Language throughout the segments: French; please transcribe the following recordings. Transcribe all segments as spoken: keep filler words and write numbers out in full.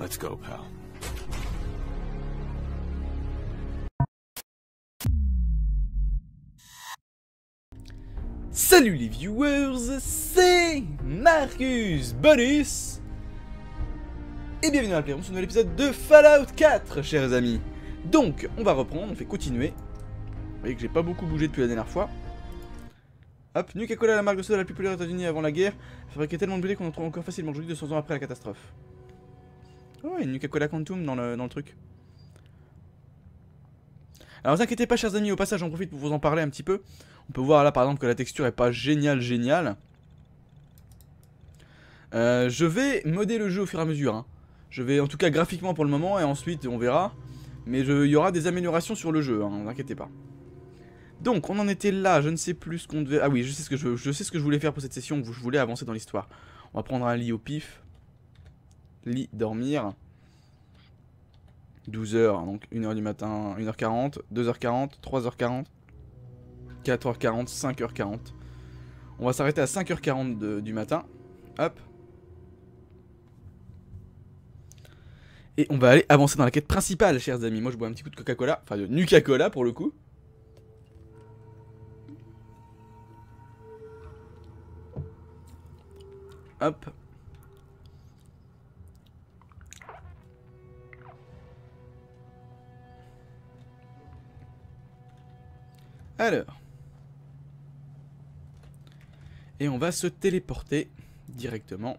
Let's go, pal. Salut les viewers, c'est Marcus Bonus et bienvenue dans la Playroom sur un nouvel épisode de Fallout quatre, chers amis. Donc, on va reprendre, on fait continuer. Vous voyez que j'ai pas beaucoup bougé depuis la dernière fois. Hop, Nuka-Cola, la marque de soda la plus populaire aux États-Unis avant la guerre, fabriquait tellement de blé qu'on en trouve encore facilement aujourd'hui deux cents ans après la catastrophe. Oh, il y a une Nuka-Cola Quantum dans le, dans le truc. Alors, ne vous inquiétez pas, chers amis, au passage, j'en profite pour vous en parler un petit peu. On peut voir là, par exemple, que la texture est pas géniale, géniale. Euh, je vais modder le jeu au fur et à mesure. Hein. Je vais, en tout cas, graphiquement pour le moment, et ensuite, on verra. Mais il y aura des améliorations sur le jeu, hein, ne vous inquiétez pas. Donc, on en était là, je ne sais plus ce qu'on devait... Ah oui, je sais ce que je, je sais ce que je voulais faire pour cette session, je voulais avancer dans l'histoire. On va prendre un lit au pif. Lit, dormir. douze heures, donc une heure du matin, une heure quarante, deux heures quarante, trois heures quarante, quatre heures quarante, cinq heures quarante. On va s'arrêter à cinq heures quarante de, du matin. Hop. Et on va aller avancer dans la quête principale, chers amis. Moi, je bois un petit coup de Coca-Cola, enfin de Nuka-Cola pour le coup. Hop. Alors. Et on va se téléporter directement.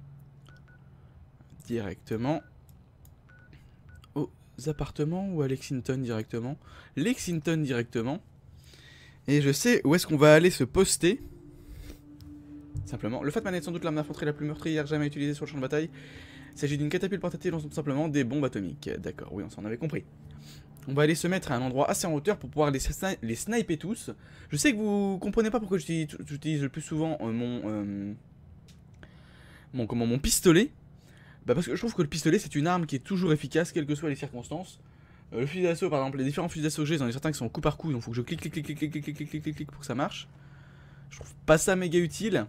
Directement. Aux appartements ou à Lexington directement. Lexington directement. Et je sais où est-ce qu'on va aller se poster. Simplement, le Fatman est sans doute l'arme d'infanterie la plus meurtrière jamais utilisée sur le champ de bataille. Il s'agit d'une catapulte portative lançant tout simplement des bombes atomiques. D'accord, oui, on s'en avait compris. On va aller se mettre à un endroit assez en hauteur pour pouvoir les, sni les sniper tous. Je sais que vous comprenez pas pourquoi j'utilise le plus souvent euh, mon, euh, mon, comment, mon pistolet. Bah parce que je trouve que le pistolet c'est une arme qui est toujours efficace, quelles que soient les circonstances. Euh, le fusil d'assaut par exemple, les différents fusils d'assaut que j'ai, j'en ai certains qui sont coup par coup, donc il faut que je clique, clique, clique, clique, clique, clique, clique, clique, clique, clique pour que ça marche. Je trouve pas ça méga utile.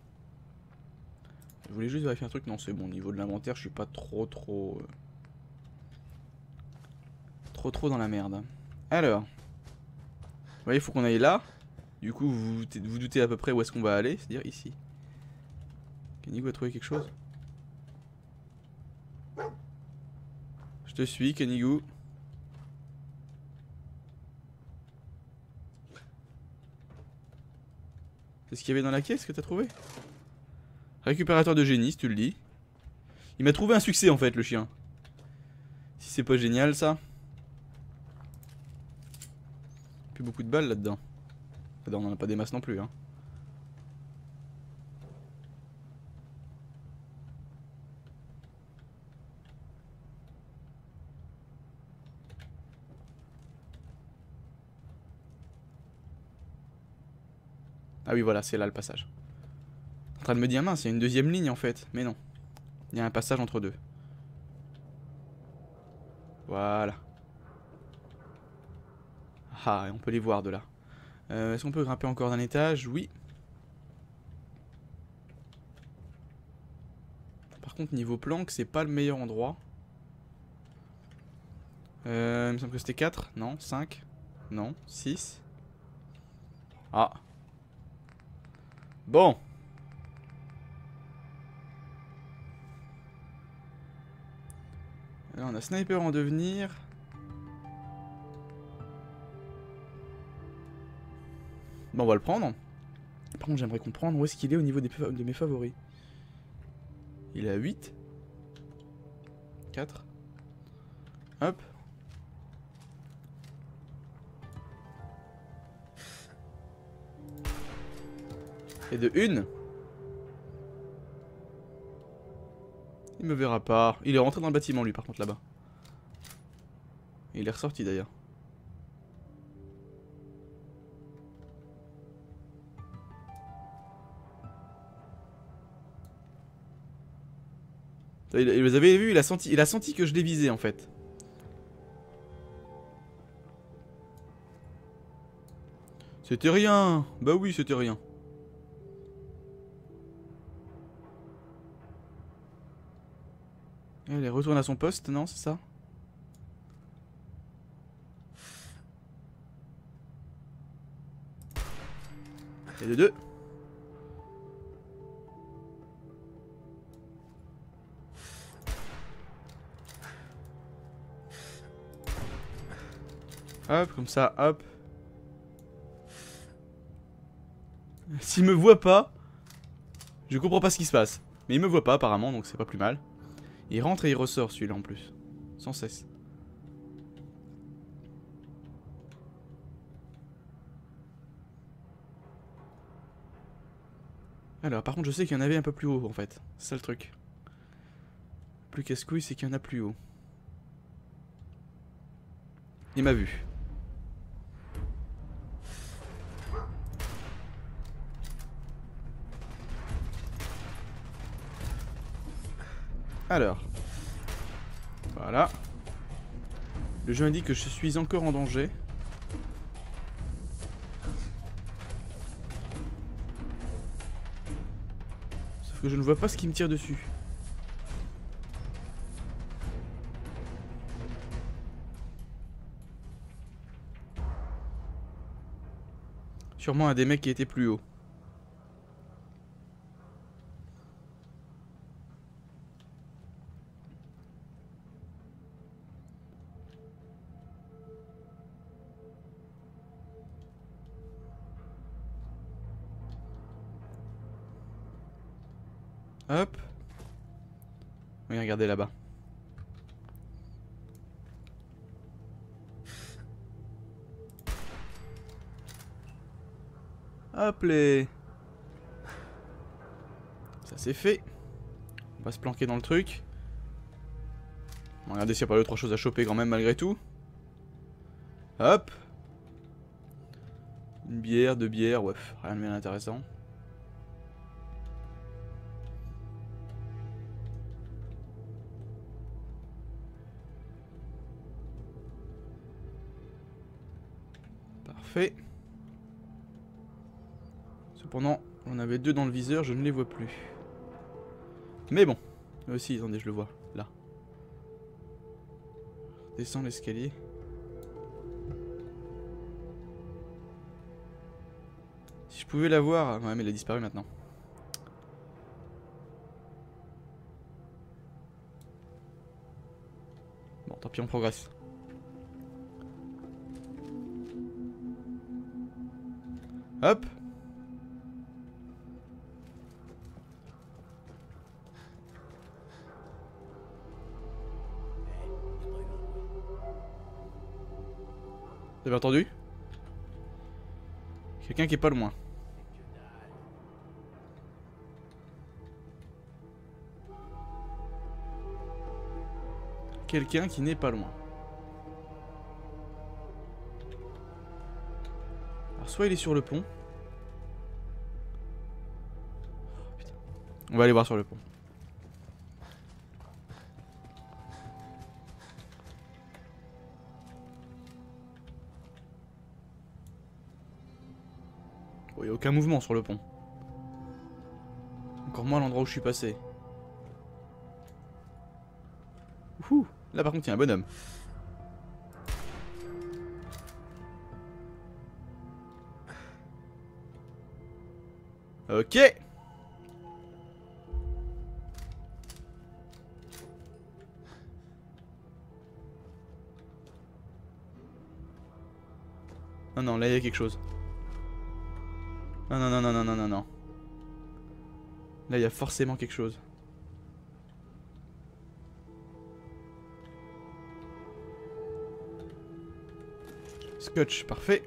Je voulais juste vérifier un truc, non c'est bon, au niveau de l'inventaire je suis pas trop trop... Euh... Trop trop dans la merde. Alors. Vous voyez, il faut qu'on aille là. Du coup, vous vous doutez à peu près où est-ce qu'on va aller, c'est-à-dire ici. Kenny, a trouvé quelque chose? Je te suis, Kenigou. C'est ce qu'il y avait dans la caisse que t'as trouvé? Récupérateur de génie, si tu le dis. Il m'a trouvé un succès en fait, le chien. Si c'est pas génial ça. Plus beaucoup de balles là-dedans. On en a pas des masses non plus, hein. Ah oui, voilà, c'est là le passage. En train de me dire, mince, il y a une deuxième ligne en fait. Mais non. Il y a un passage entre deux. Voilà. Ah, et on peut les voir de là. Euh, Est-ce qu'on peut grimper encore d'un étage? Oui. Par contre, niveau planque, c'est pas le meilleur endroit. Euh, il me semble que c'était quatre. Non, cinq. Non, six. Ah. Bon. Là, on a sniper en devenir. Bon, on va le prendre. Par contre, j'aimerais comprendre où est-ce qu'il est au niveau des, de mes favoris. Il est à huit. quatre. Hop. Et de une. Il me verra pas. Il est rentré dans le bâtiment lui par contre là-bas. Il est ressorti d'ailleurs. Vous avez vu, il a senti, il a senti que je l'ai visé en fait. C'était rien. Bah oui, c'était rien. Allez, retourne à son poste, non, c'est ça? Et de deux. Hop, comme ça, hop. S'il me voit pas, je comprends pas ce qui se passe. Mais il me voit pas apparemment, donc c'est pas plus mal. Il rentre et il ressort celui-là en plus. Sans cesse. Alors, par contre, je sais qu'il y en avait un peu plus haut en fait. C'est ça le truc. Plus casse-couille, c'est qu'il y en a plus haut. Il m'a vu. Alors. Voilà. Le jeu indique que je suis encore en danger. Sauf que je ne vois pas ce qui me tire dessus. Sûrement un des mecs qui était plus haut. Hop. Oui, regardez là-bas. Hop les. Ça c'est fait. On va se planquer dans le truc. On va regarder s'il n'y a pas deux trois choses à choper quand même malgré tout. Hop. Une bière, deux bières, ouais, rien de bien intéressant. Parfait. Cependant, on avait deux dans le viseur, je ne les vois plus. Mais bon. Eux aussi, attendez, je le vois. Là. Descends l'escalier. Si je pouvais la voir... Ouais, mais elle a disparu maintenant. Bon, tant pis, on progresse. Hop. Vous avez entendu? Quelqu'un qui est pas loin. Quelqu'un qui n'est pas loin. Alors soit il est sur le pont. Oh, putain. On va aller voir sur le pont. Il n'y a aucun mouvement sur le pont. Encore moins l'endroit où je suis passé. Ouh, là par contre il y a un bonhomme. Ok. Non, non, là il y a quelque chose. Non, non, non, non, non, non, non, non. Là il y a forcément quelque chose. Scotch, parfait.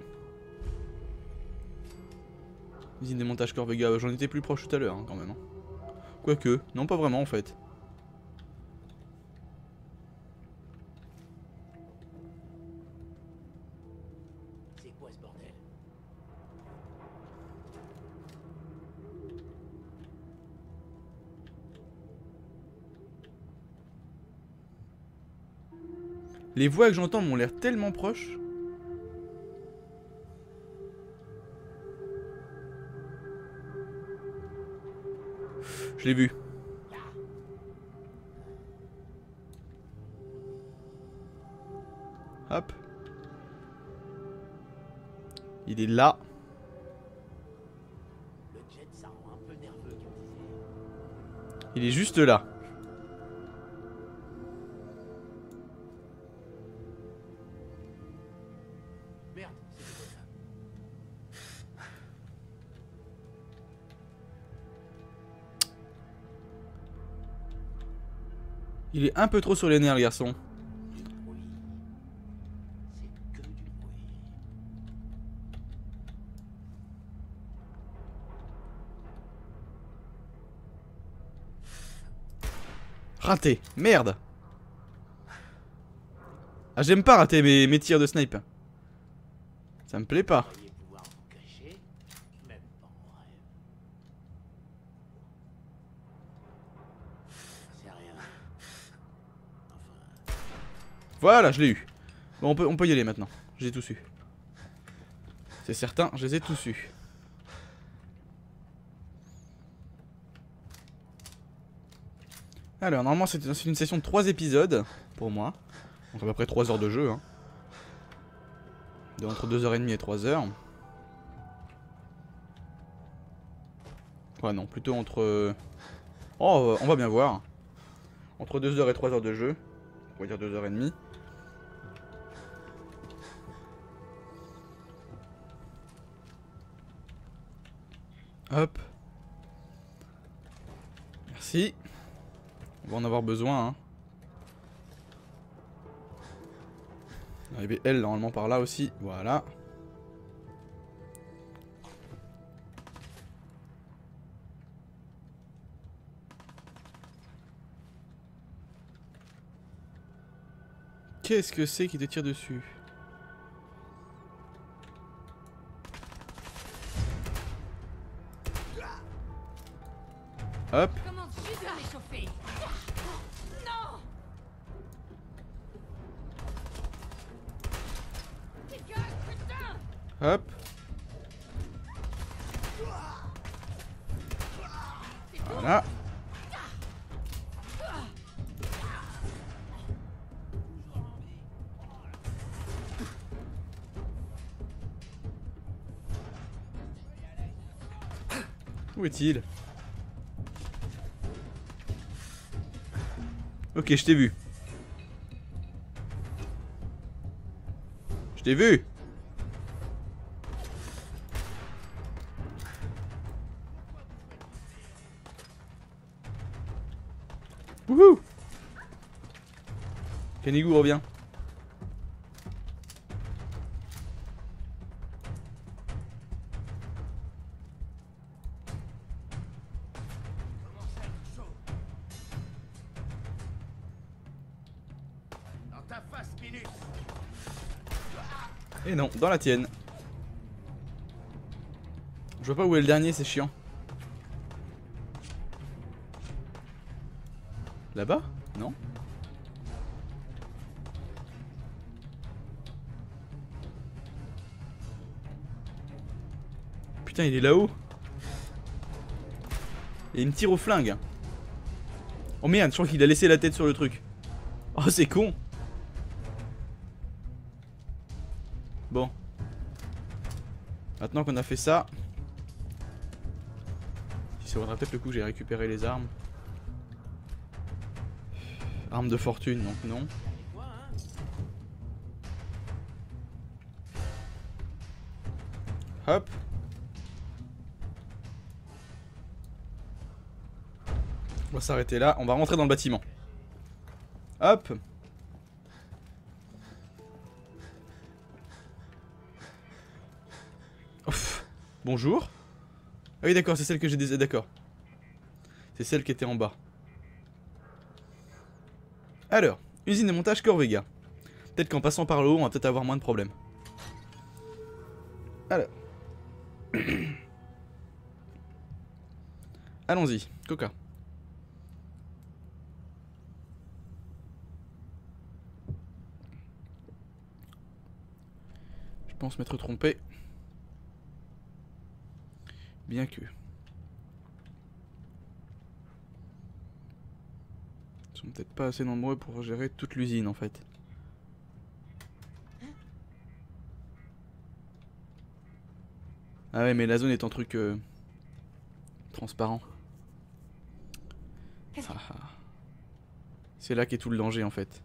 Usine de montage Corvega, j'en étais plus proche tout à l'heure hein, quand même. Hein. Quoique, non pas vraiment en fait. C'est quoi ce bordel? Les voix que j'entends m'ont l'air tellement proches. Je l'ai vu. Hop. Il est là. Le jet, ça rend un peu nerveux, comme disait. Il est juste là. Merde, c'était quoi ça? Il est un peu trop sur les nerfs, le garçon. Du bruit. C'est que du bruit. Raté. Merde. Ah, j'aime pas rater mes, mes tirs de snipe. Ça me plaît pas. Vous croyez pouvoir vous cacher, même pas en rêve. C'est rien. Enfin, Voilà, je l'ai eu. Bon, on peut, on peut y aller maintenant. J'ai tout su. C'est certain, je les ai tous su. Alors, normalement, c'est une session de trois épisodes pour moi. Donc, à peu près trois heures de jeu. Hein. De entre deux heures trente et trois heures. Ouais, non, plutôt entre. Oh, on va bien voir. Entre deux heures et trois heures de jeu. On va dire deux heures trente. Hop. Merci. On va en avoir besoin. Hein. Arriver elle normalement par là aussi. Voilà. Qu'est-ce que c'est qui te tire dessus? Hop. Comment tu vas réchauffer? Non! Dégage, putain! Hop. Voilà. Où est-il? Ok, je t'ai vu. Je t'ai vu. Wouhou. Kenigou revient. dans ta face, minute. Et non, dans la tienne. Je vois pas où est le dernier, c'est chiant. Là-bas? Non? Putain, il est là-haut. Et il me tire au flingue. Oh merde, je crois qu'il a laissé la tête sur le truc. Oh, c'est con. Bon. Maintenant qu'on a fait ça, si ça vaudra peut-être le coup que j'ai récupéré les armes. Armes de fortune, donc non. Quoi, hein? Hop. On va s'arrêter là, on va rentrer dans le bâtiment. Hop. Ouf. Bonjour. Ah oui d'accord, c'est celle que j'ai des... D'accord. C'est celle qui était en bas. Alors, usine de montage Corvega. Peut-être qu'en passant par le haut, on va peut-être avoir moins de problèmes. Alors. Allons-y, Coca. Je pense m'être trompé. Bien que... Ils sont peut-être pas assez nombreux pour gérer toute l'usine en fait. Ah ouais, mais la zone est en truc euh, transparent. Ah, ah. C'est là qu'est tout le danger en fait.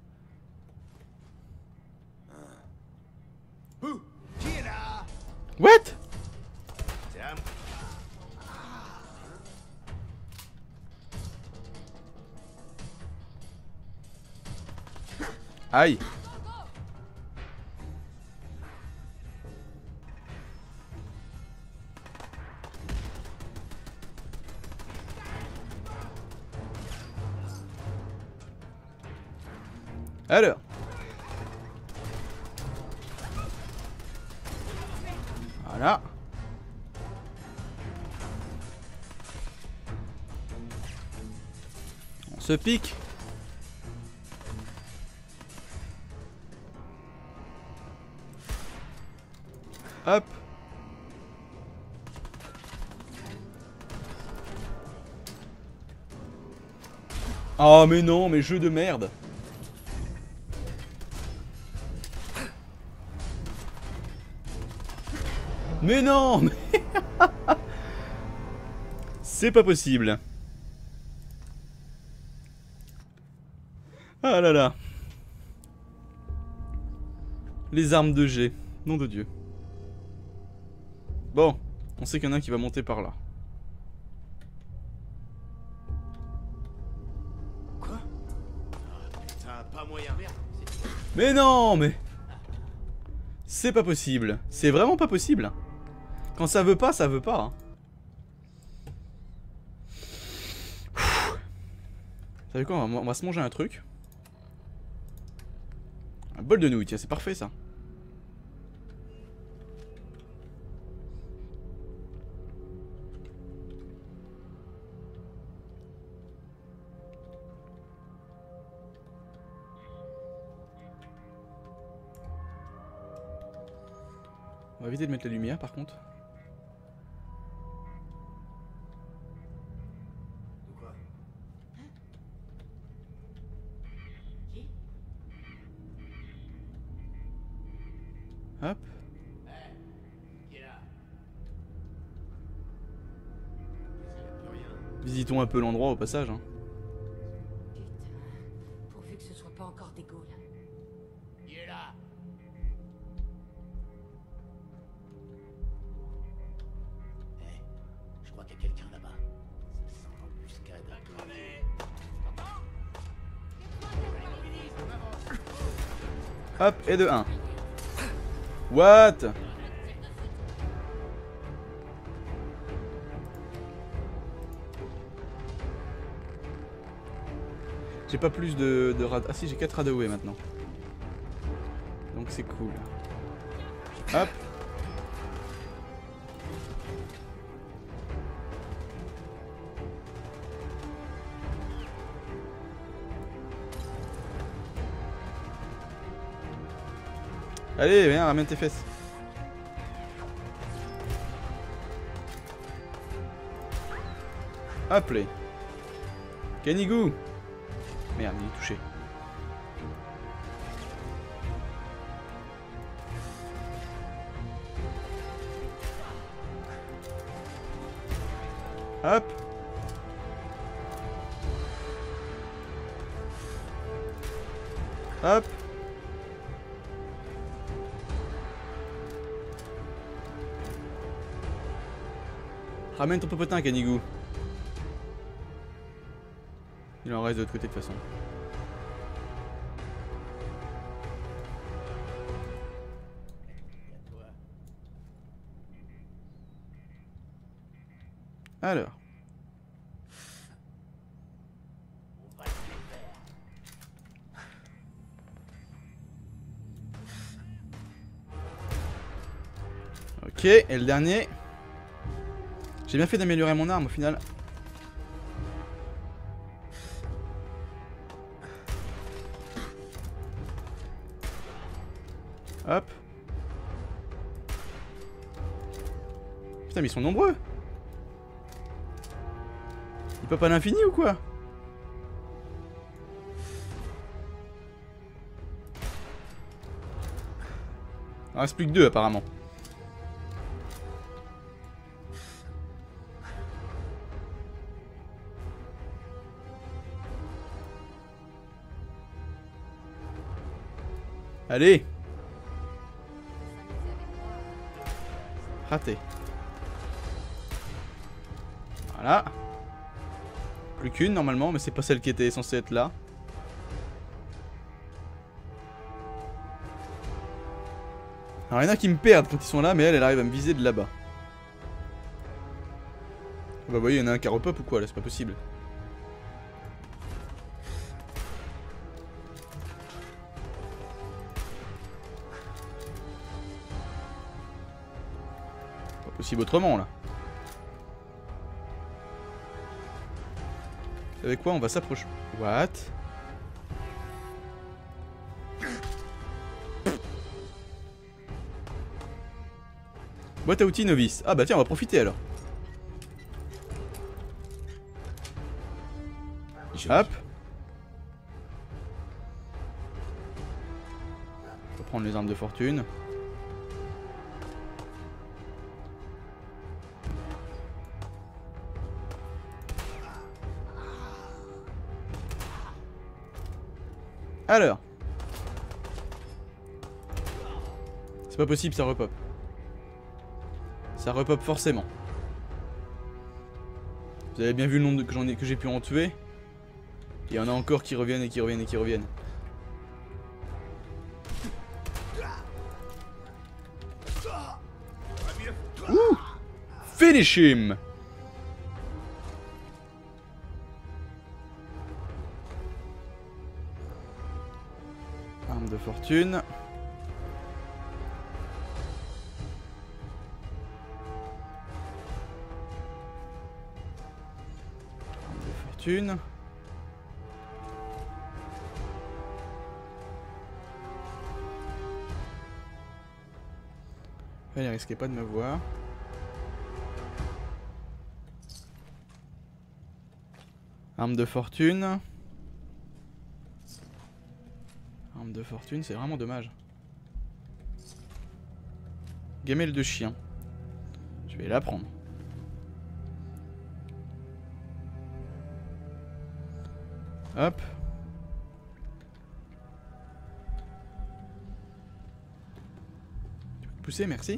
Ouh, qui est là? What? C'est à moi. Aïe. Alors. Voilà. On se pique. Hop. Oh mais non, mais jeu de merde. Mais non, mais c'est pas possible. Ah là là. Les armes de G, nom de Dieu. Bon, on sait qu'il y en a un qui va monter par là. Quoi? Ah putain, pas moyen, merde. C'est- Mais non, mais c'est pas possible. C'est vraiment pas possible. Quand ça veut pas, ça veut pas. Hein. Vous savez quoi, on va, on va se manger un truc. Un bol de nouilles, tiens, c'est parfait ça. On va éviter de mettre la lumière par contre. De quoi? Qui? Hop. Qui est là? Il y a plus rien. Visitons un peu l'endroit au passage. Hein. Putain. Pourvu que ce soit pas encore des ghouls. Qui est là? Eh, je crois qu'il y a quelqu'un là-bas. Ça sent l'embuscade à crever. Hop, et de un. What? J'ai pas plus de, de rad... Ah si, j'ai quatre radaway maintenant. Donc c'est cool. Hop. Allez, viens, ramène tes fesses. Hop là. Kenigou. Merde, il est touché. Hop. Hop. Ramène ton popotin, Canigou. Il en reste de l'autre côté de toute façon. Alors. Ok, et le dernier. J'ai bien fait d'améliorer mon arme au final. Hop. Putain, mais ils sont nombreux. Ils peuvent pas à l'infini ou quoi? Il en reste plus que deux apparemment. Allez. Raté. Voilà. Plus qu'une normalement, mais c'est pas celle qui était censée être là. Alors il y en a qui me perdent quand ils sont là, mais elle, elle arrive à me viser de là-bas. Bah vous voyez, il y en a un qui a repop ou quoi là, c'est pas possible. Pas possible autrement là. Avec quoi on va s'approcher? What? Boîte à outils novice. Ah bah tiens, on va profiter alors. Hop. On va prendre les armes de fortune. Alors. C'est pas possible, ça repop. Ça repop forcément. Vous avez bien vu le nombre de, que j'en ai, que j'ai pu en tuer. Il y en a encore qui reviennent et qui reviennent et qui reviennent. Ouh! Finish him! Arme de fortune. Arme de fortune. Elle risquait pas de me voir. Arme de fortune. Arme de fortune, c'est vraiment dommage. Gamelle de chien. Je vais la prendre. Hop. Pousser, merci.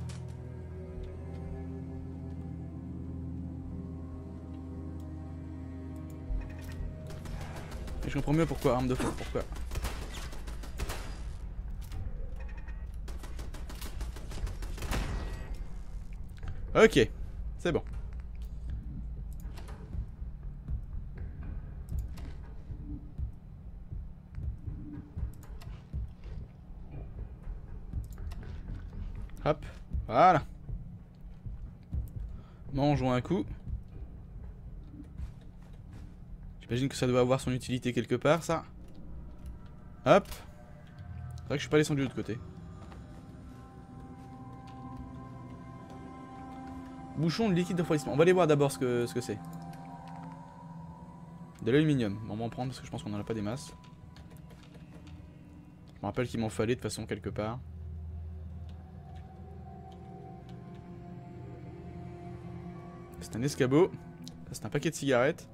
Et je comprends mieux pourquoi arme de feu, pourquoi. Ok, c'est bon. Hop, voilà. Mangeons un coup. J'imagine que ça doit avoir son utilité quelque part, ça. Hop. C'est vrai que je suis pas descendu de l'autre côté. Bouchon de liquide de refroidissement. On va aller voir d'abord ce que ce que c'est. De l'aluminium. Bon, on va en prendre parce que je pense qu'on en a pas des masses. Je me rappelle qu'il m'en fallait de façon quelque part. C'est un escabeau. C'est un paquet de cigarettes.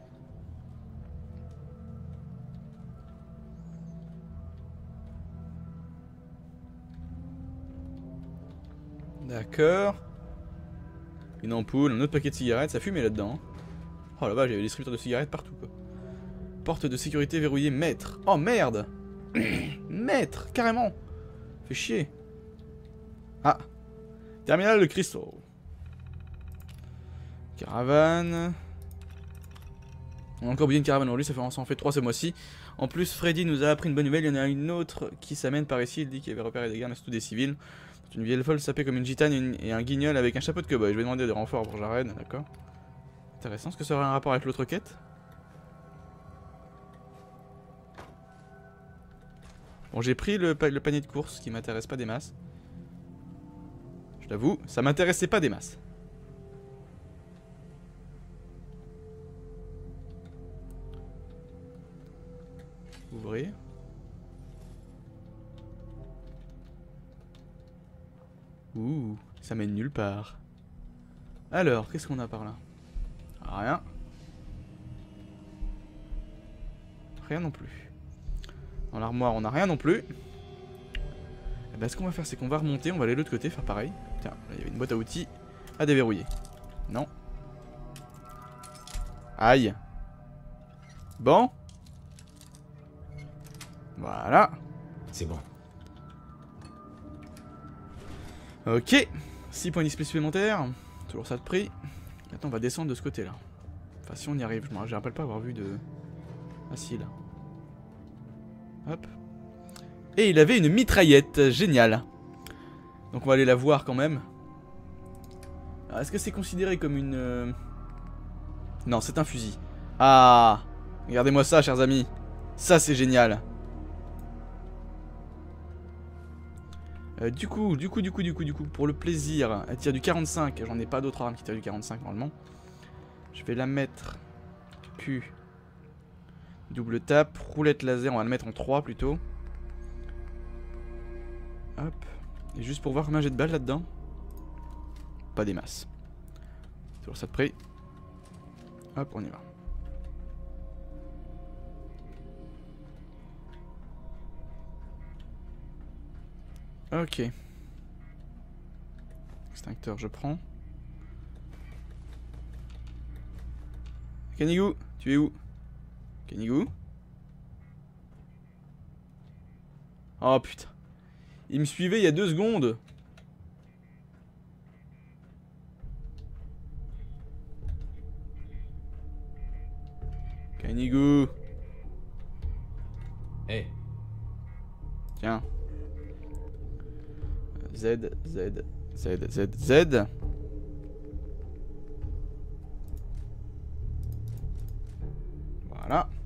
D'accord. Une ampoule, un autre paquet de cigarettes, ça fumait là-dedans. Oh là-bas, il y avait des distributeurs de cigarettes partout quoi. Porte de sécurité verrouillée, maître. Oh merde. Maître, carrément. Fait chier. Ah. Terminal de Crystal. Caravane. On a encore oublié une caravane aujourd'hui, ça fait, ça en fait trois ce mois-ci. En plus, Freddy nous a appris une bonne nouvelle, il y en a une autre qui s'amène par ici, il dit qu'il avait repéré des gars, mais c'est tous des civils. C'est une vieille folle sapée comme une gitane et, une, et un guignol avec un chapeau de cowboy. Je vais demander des renforts pour Jared, d'accord. Intéressant, est-ce que ça aurait un rapport avec l'autre quête? Bon, j'ai pris le, pa le panier de course qui m'intéresse pas des masses. Je l'avoue, ça m'intéressait pas des masses. Ouvrir. Ouh, ça mène nulle part. Alors, qu'est-ce qu'on a par là? Rien. Rien non plus. Dans l'armoire, on n'a rien non plus. Bah, ce qu'on va faire, c'est qu'on va remonter, on va aller de l'autre côté, faire pareil. Tiens, là, il y avait une boîte à outils à déverrouiller. Non. Aïe. Bon. Voilà. C'est bon. Ok. six points d'X P supplémentaires. Toujours ça de prix. Maintenant, on va descendre de ce côté-là. Enfin, si on y arrive, je me rappelle pas avoir vu de... Ah si, là. Hop. Et il avait une mitraillette, génial. Donc on va aller la voir quand même. Est-ce que c'est considéré comme une... Euh... Non, c'est un fusil. Ah, regardez-moi ça, chers amis. Ça, c'est génial. Euh, du coup, du coup, du coup, du coup, du coup, pour le plaisir, elle tire du quarante-cinq. J'en ai pas d'autres armes qui tirent du quarante-cinq normalement. Je vais la mettre... Q. Double tape, roulette laser, on va le mettre en trois plutôt. Hop. Et juste pour voir combien j'ai de balles là-dedans. Pas des masses. Toujours ça de près. Hop, on y va. Ok. Extincteur, je prends. Kanigou, tu es où? Kanigou? Oh putain. Il me suivait il y a deux secondes. Kanigou. Eh, hey. Tiens. Z, Z, Z, Z, Z. Voilà.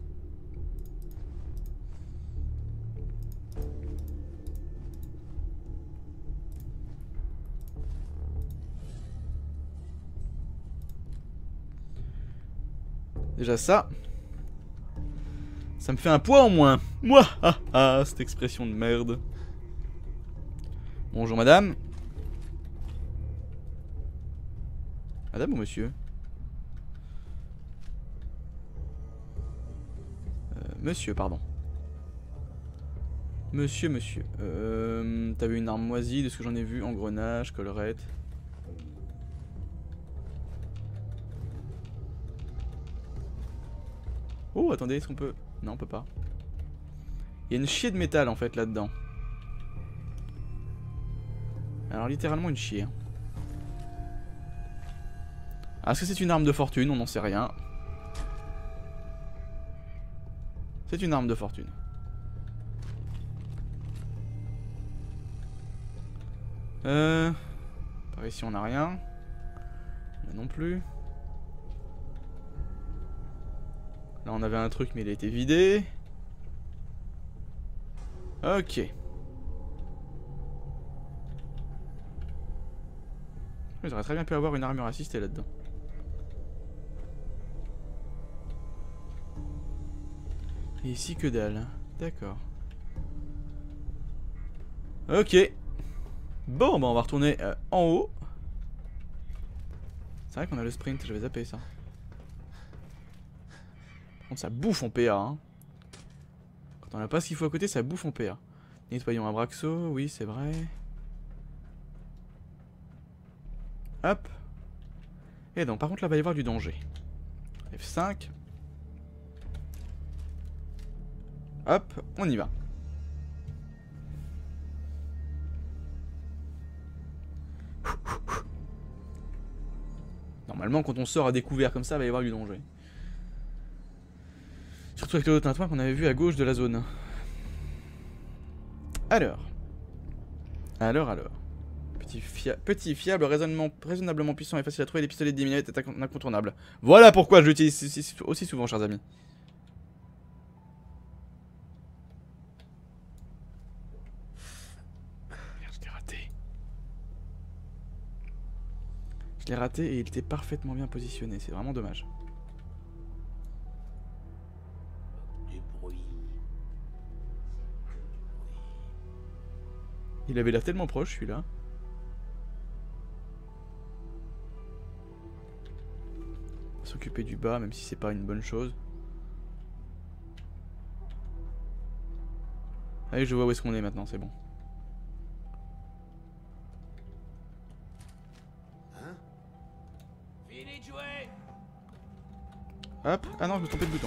Déjà ça. Ça me fait un poids en moins. Moi, ah ah, cette expression de merde. Bonjour madame. Madame ou monsieur? euh, Monsieur, pardon. Monsieur, monsieur. Euh, T'avais une arme moisie de ce que j'en ai vu. Engrenage, collerette. Oh, attendez, est-ce qu'on peut... Non, on peut pas. Il y a une chier de métal en fait là-dedans. Alors littéralement une chier. Est-ce que c'est une arme de fortune? On n'en sait rien. C'est une arme de fortune. Euh... Par ici on n'a rien. Là non plus. Là on avait un truc mais il a été vidé. Ok. J'aurais très bien pu avoir une armure assistée là-dedans. Et ici que dalle. D'accord. Ok. Bon, bah on va retourner euh, en haut. C'est vrai qu'on a le sprint, j'avais zappé ça. Par contre ça bouffe en P A hein. Quand on n'a pas ce qu'il faut à côté, ça bouffe en P A. Nettoyons un Braxo, oui c'est vrai. Hop. Et donc par contre là va y avoir du danger. F cinq. Hop, on y va. Normalement quand on sort à découvert comme ça, il va y avoir du danger. Surtout avec le tintouin qu'on avait vu à gauche de la zone. Alors. Alors, alors. Petit, fia petit fiable, raisonnablement puissant et facile à trouver, les pistolets de dix millimètres est incontournable. Voilà pourquoi je l'utilise aussi souvent, chers amis. Merde, je l'ai raté. Je l'ai raté et il était parfaitement bien positionné, c'est vraiment dommage. du bruit. Il avait l'air tellement proche, celui-là. S'occuper du bas, même si c'est pas une bonne chose. Allez, je vois où est-ce qu'on est maintenant, c'est bon. Hop. Ah non, je me suis trompé de bouton.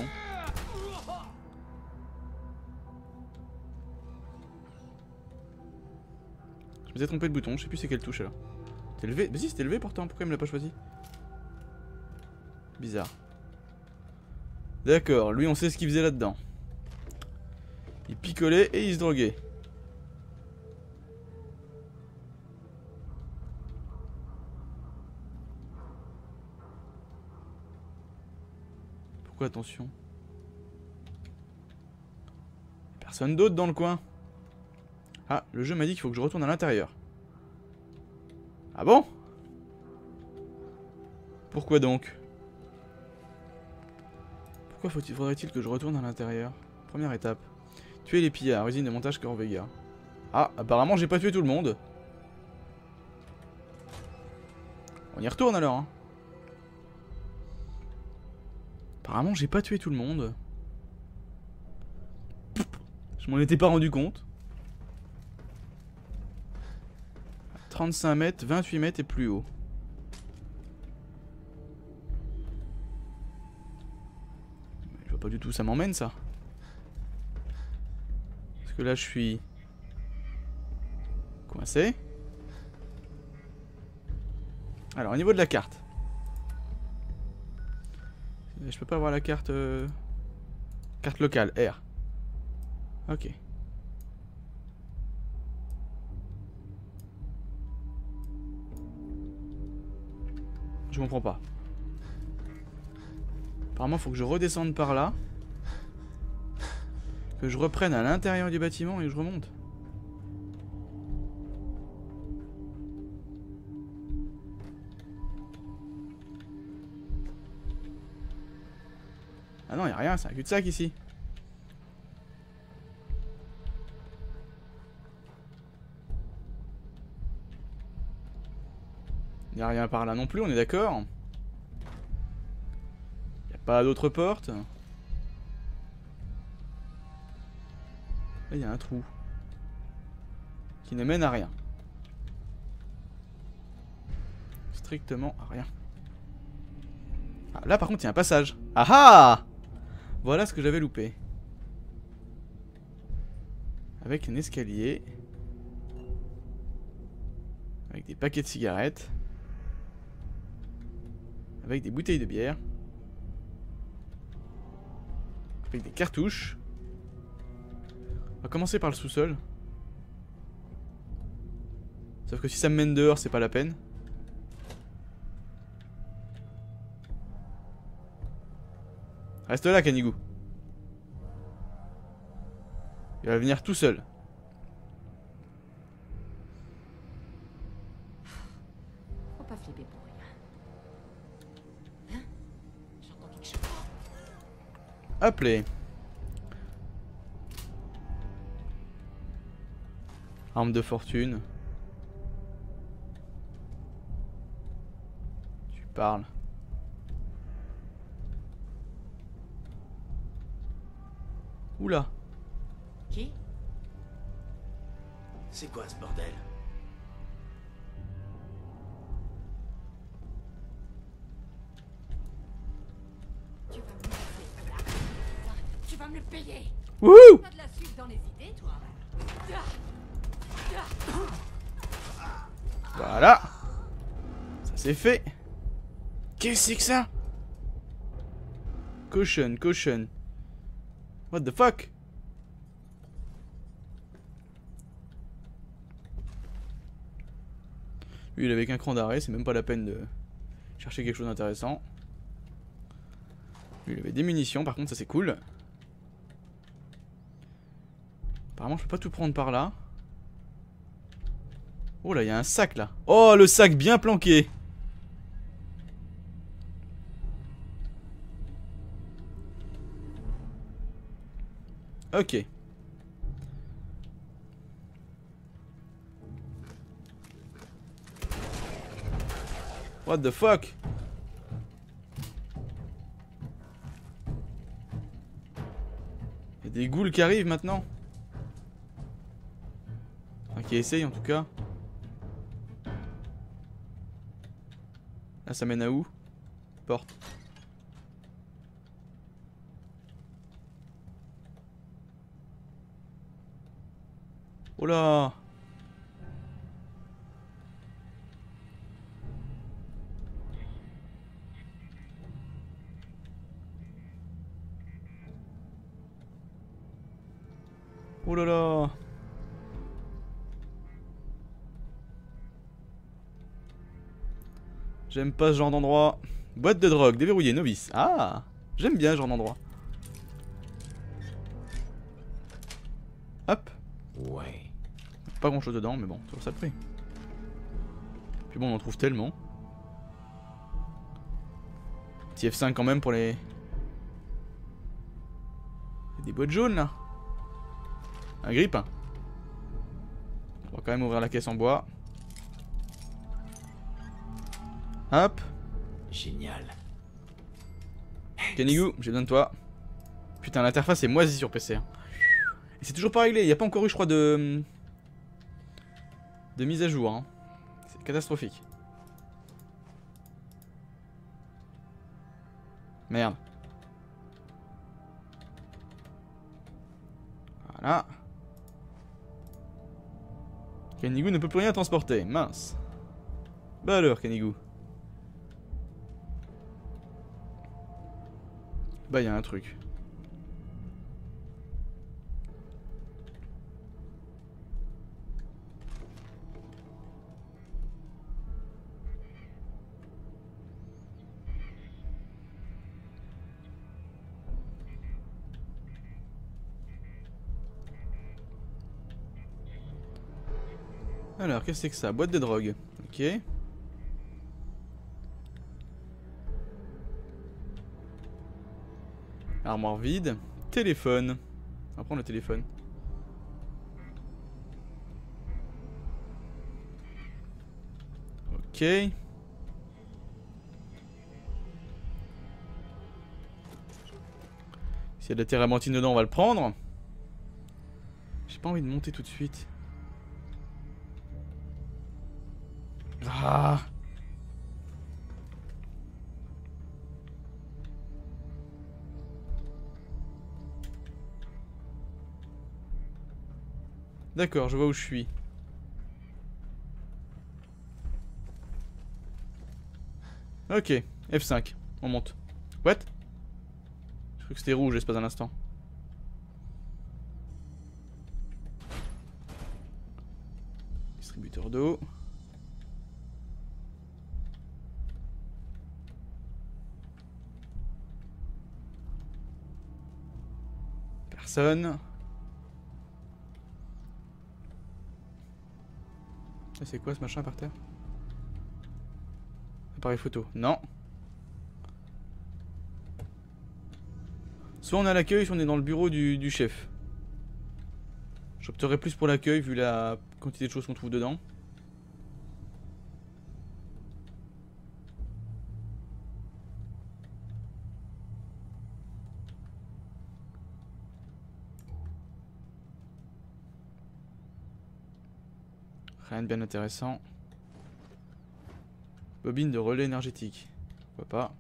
Je me suis trompé de bouton, je sais plus c'est quelle touche là. T'es levé? Mais si, c'était levé pourtant, pourquoi il me l'a pas choisi? Bizarre. D'accord, lui on sait ce qu'il faisait là-dedans. Il picolait et il se droguait. Pourquoi attention? Personne d'autre dans le coin. Ah, le jeu m'a dit qu'il faut que je retourne à l'intérieur. Ah bon? Pourquoi donc? Pourquoi faut-il, faudrait-il que je retourne à l'intérieur? Première étape. Tuer les pillards, usine de montage Corvega. Ah, apparemment j'ai pas tué tout le monde. On y retourne alors, hein. Apparemment j'ai pas tué tout le monde. Je m'en étais pas rendu compte. trente-cinq mètres, vingt-huit mètres et plus haut. Je vois pas du tout où ça m'emmène ça. Parce que là je suis coincé. Alors au niveau de la carte. Je peux pas avoir la carte... Euh... Carte locale, R. Ok. Je comprends pas. Apparemment, faut que je redescende par là. Que je reprenne à l'intérieur du bâtiment et que je remonte. Ah non, y a rien, c'est un cul-de-sac ici. Y a rien par là non plus, on est d'accord? Y a pas d'autre porte? Là, y a un trou. Qui ne mène à rien. Strictement à rien. Ah, là par contre, il y a un passage. Ah ah! Voilà ce que j'avais loupé. Avec un escalier. Avec des paquets de cigarettes. Avec des bouteilles de bière. Avec des cartouches. On va commencer par le sous-sol. Sauf que si ça me mène dehors, c'est pas la peine. Reste là, Canigou. Il va venir tout seul. Faut pas flipper pour rien. Hein? J'entends quelque chose. Appelez. Arme de fortune. Tu parles. Oula. Qui? C'est quoi ce bordel? Tu vas me le payer, là. Tu vas me le payer. Wouhou! T'as de la suite dans les idées, toi. Voilà. Ça c'est fait. Qu'est-ce que c'est que ça? Caution, caution. What the fuck? Lui il avait qu'un cran d'arrêt, c'est même pas la peine de chercher quelque chose d'intéressant. Lui il avait des munitions, par contre ça c'est cool. Apparemment je peux pas tout prendre par là. Oh là il y a un sac là. Oh le sac bien planqué. Ok. What the fuck? Il y a des ghouls qui arrivent maintenant. Enfin, qui essayent en tout cas. Là ça mène à où? Porte. Oh là. Oh là là. J'aime pas ce genre d'endroit. Boîte de drogue, déverrouillée, novice. Ah, j'aime bien ce genre d'endroit. Hop. Ouais. Pas grand chose dedans, mais bon, toujours ça le prix. Puis bon, on en trouve tellement. Petit F cinq quand même pour les... Il y a des boîtes jaunes là. Un grip. On va quand même ouvrir la caisse en bois. Hop. Génial. Kenigou, j'ai besoin de toi. Putain, l'interface est moisie sur P C. Hein. Et c'est toujours pas réglé, il n'y a pas encore eu, je crois, de... de mise à jour. Hein. C'est catastrophique. Merde. Voilà. Kenigou ne peut plus rien transporter, mince. Bah alors, Kenigou. Bah il y a un truc. Alors, qu'est-ce que c'est que ça? Boîte de drogue. Ok. Armoire vide. Téléphone. On va prendre le téléphone. Ok. S'il y a de la térébenthine dedans, on va le prendre. J'ai pas envie de monter tout de suite. Ah. D'accord, je vois où je suis. Ok, F cinq, on monte. What? Je crois que c'était rouge l'espace d'un instant. Distributeur d'eau. Personne. C'est quoi ce machin par terre? Appareil photo. Non. Soit on est à l'accueil, soit on est dans le bureau du, du chef. J'opterais plus pour l'accueil vu la quantité de choses qu'on trouve dedans. Rien de bien intéressant. Bobine de relais énergétique. Pourquoi pas.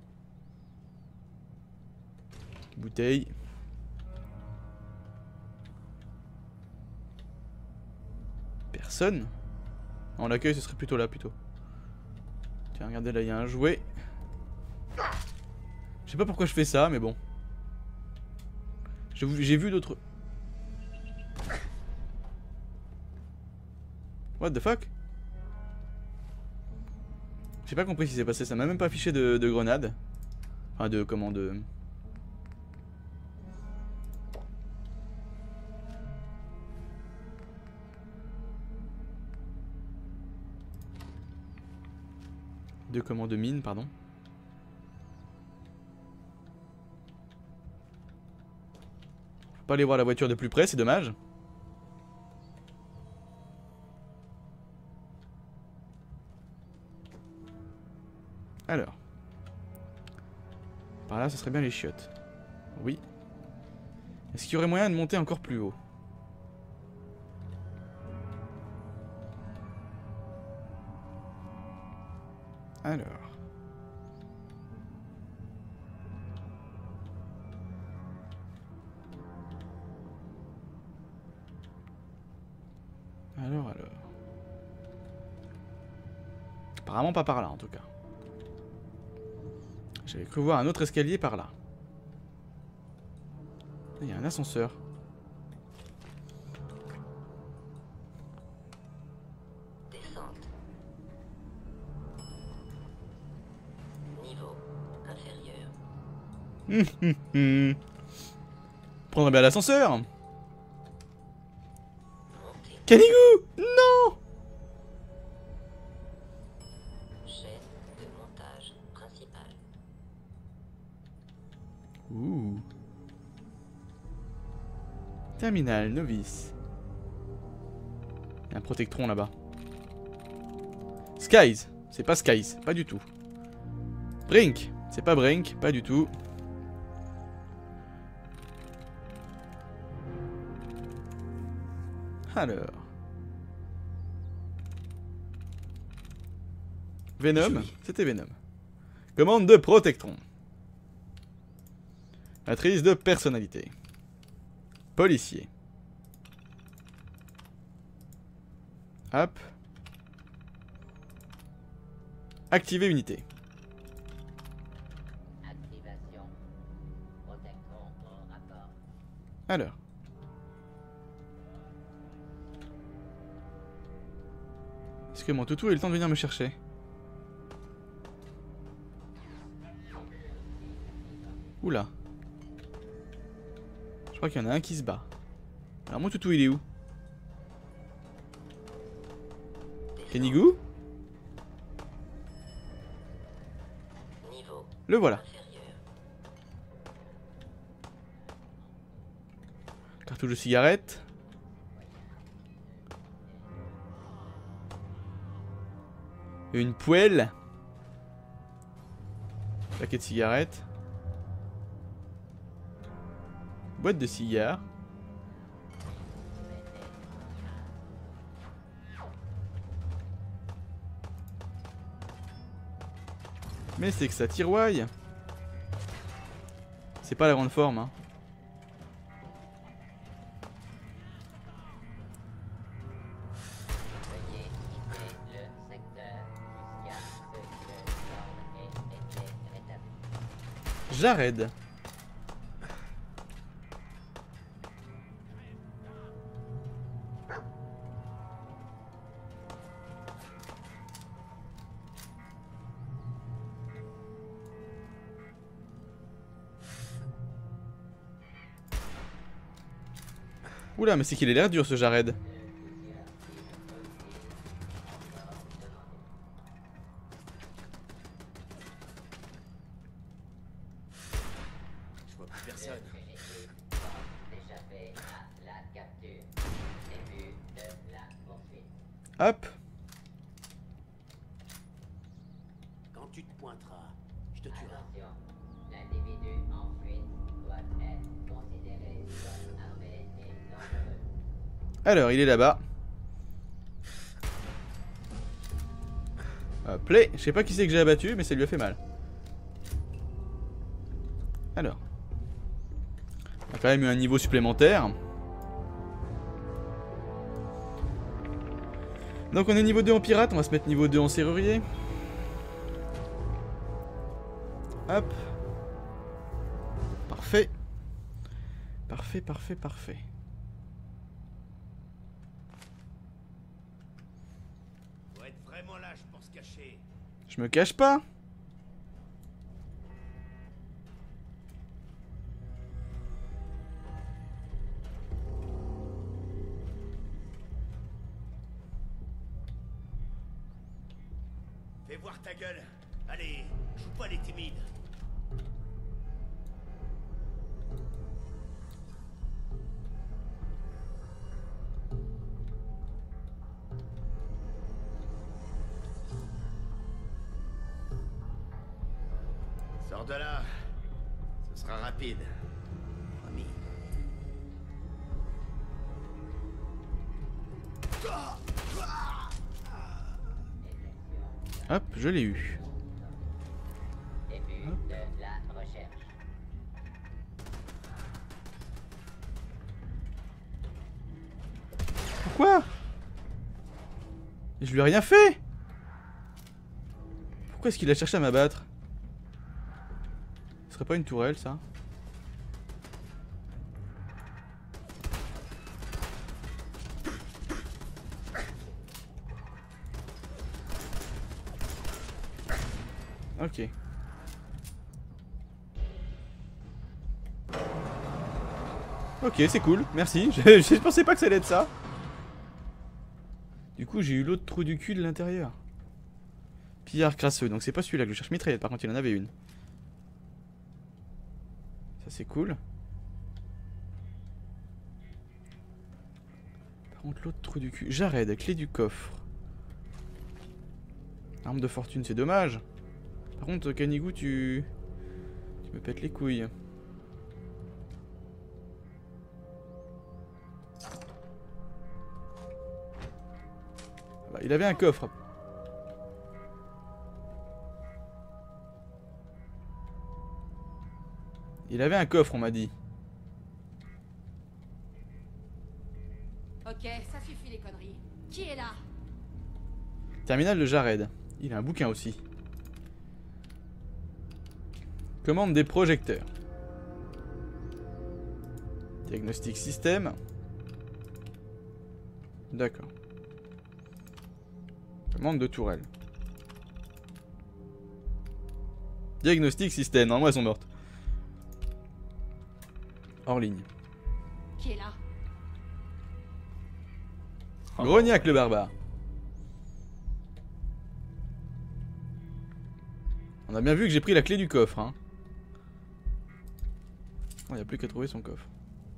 Bouteille. Personne. En l'accueil ce serait plutôt là plutôt. Tiens regardez là il y a un jouet. Je sais pas pourquoi je fais ça mais bon. J'ai vu d'autres... What the fuck? J'ai pas compris ce qui s'est passé, ça m'a même pas affiché de, de grenade. Enfin de comment de... De comment de mine, pardon. Faut pas aller voir la voiture de plus près, c'est dommage. Alors. Par là, ce serait bien les chiottes. Oui. Est-ce qu'il y aurait moyen de monter encore plus haut? Alors. Alors, alors. Apparemment pas par là en tout cas. J'avais cru voir un autre escalier par là. Il y a un ascenseur. Descente. Niveau inférieur. Hum, hum, hum. Prendrait bien l'ascenseur. Montée. Canigou! Non! Chaîne de montage principale. Ouh. Terminal, novice. Il y a un protectron là-bas. Skies. C'est pas Skies, pas du tout. Brink. C'est pas Brink, pas du tout. Alors. Venom. C'était Venom. Commande de protectron. Matrice de personnalité. Policier. Hop. Activer unité. Activation. Protectron en rapport. Alors. Est-ce que mon toutou a eu le temps de venir me chercher? Oula. Je crois qu'il y en a un qui se bat. Alors mon toutou il est où? Kenigou? Niveau Le voilà. inférieur. Cartouche de cigarette. Une poêle. Paquet de cigarettes. Boîte de cigares. Mais c'est que ça tiroille. C'est pas la grande forme, hein. Veuillez quitter le secteur jusqu'à ce que l'ordre ait été rétabli. Jared. Oula, mais c'est qu'il a l'air dur ce Jared. Je vois plus personne. D'échapper à la capture. Début de la poursuite. Hop. Quand tu te pointeras, je te tuerai. Attention, l'individu en fuite doit être considéré comme armé et dangereux. Alors, il est là-bas. Hop là. Je sais pas qui c'est que j'ai abattu, mais ça lui a fait mal. Alors. On a quand même eu un niveau supplémentaire. Donc on est niveau deux en pirate, on va se mettre niveau deux en serrurier. Hop. Parfait. Parfait, parfait, parfait. Faut être vraiment lâche pour se cacher. Je me cache pas. Fais voir ta gueule. Allez, joue pas les timides. Sors de là. Ce sera rapide. Promis. Hop, je l'ai eu. Début de la recherche. Pourquoi? Je lui ai rien fait. Pourquoi est-ce qu'il a cherché à m'abattre? Ce serait pas une tourelle, ça? Ok. Ok, c'est cool, merci. Je, je pensais pas que ça allait être ça. Du coup, j'ai eu l'autre trou du cul de l'intérieur. Pillard crasseux, donc c'est pas celui-là que je cherche. Mitraillette, par contre, il en avait une. Ça, c'est cool. Par contre, l'autre trou du cul. Jared, clé du coffre. Arme de fortune, c'est dommage. Par contre, Kanigou, tu... Tu me pètes les couilles. Bah, il avait un coffre. Il avait un coffre, on m'a dit. Ok, ça suffit les conneries. Qui est là? Terminal de Jared. Il a un bouquin aussi. Commande des projecteurs. Diagnostic système. D'accord. Commande de tourelle. Diagnostic système. Normalement, elles sont mortes. Hors ligne. Qui est là? Grognac le barbare. On a bien vu que j'ai pris la clé du coffre, hein. Il n'y a plus qu'à trouver son coffre.